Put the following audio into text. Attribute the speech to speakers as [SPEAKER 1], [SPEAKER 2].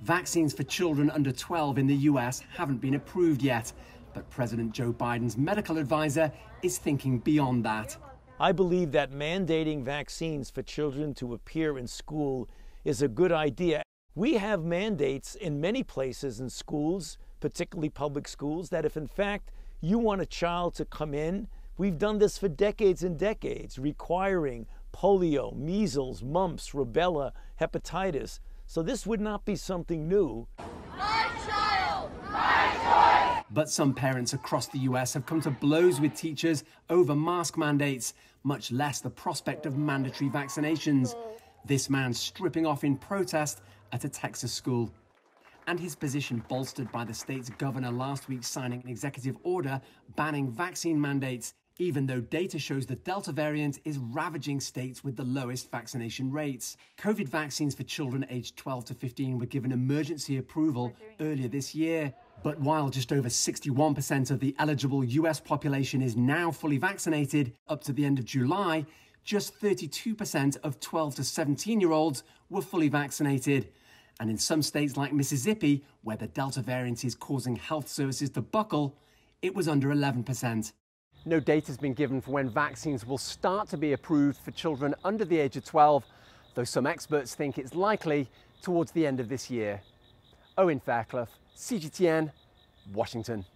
[SPEAKER 1] Vaccines for children under 12 in the US haven't been approved yet, but President Joe Biden's medical advisor is thinking beyond that.
[SPEAKER 2] I believe that mandating vaccines for children to appear in school is a good idea. We have mandates in many places in schools, particularly public schools, that if in fact you want a child to come in, we've done this for decades and decades, requiring polio, measles, mumps, rubella, hepatitis. So this would not be something new.
[SPEAKER 3] My child, my choice.
[SPEAKER 1] But some parents across the US have come to blows with teachers over mask mandates, much less the prospect of mandatory vaccinations. This man stripping off in protest at a Texas school. And his position bolstered by the state's governor last week signing an executive order banning vaccine mandates, even though data shows the Delta variant is ravaging states with the lowest vaccination rates. COVID vaccines for children aged 12 to 15 were given emergency approval earlier this year. But while just over 61% of the eligible US population is now fully vaccinated up to the end of July, just 32% of 12 to 17-year-olds were fully vaccinated. And in some states like Mississippi, where the Delta variant is causing health services to buckle, it was under 11%. No data has been given for when vaccines will start to be approved for children under the age of 12, though some experts think it's likely towards the end of this year. Owen Fairclough, CGTN, Washington.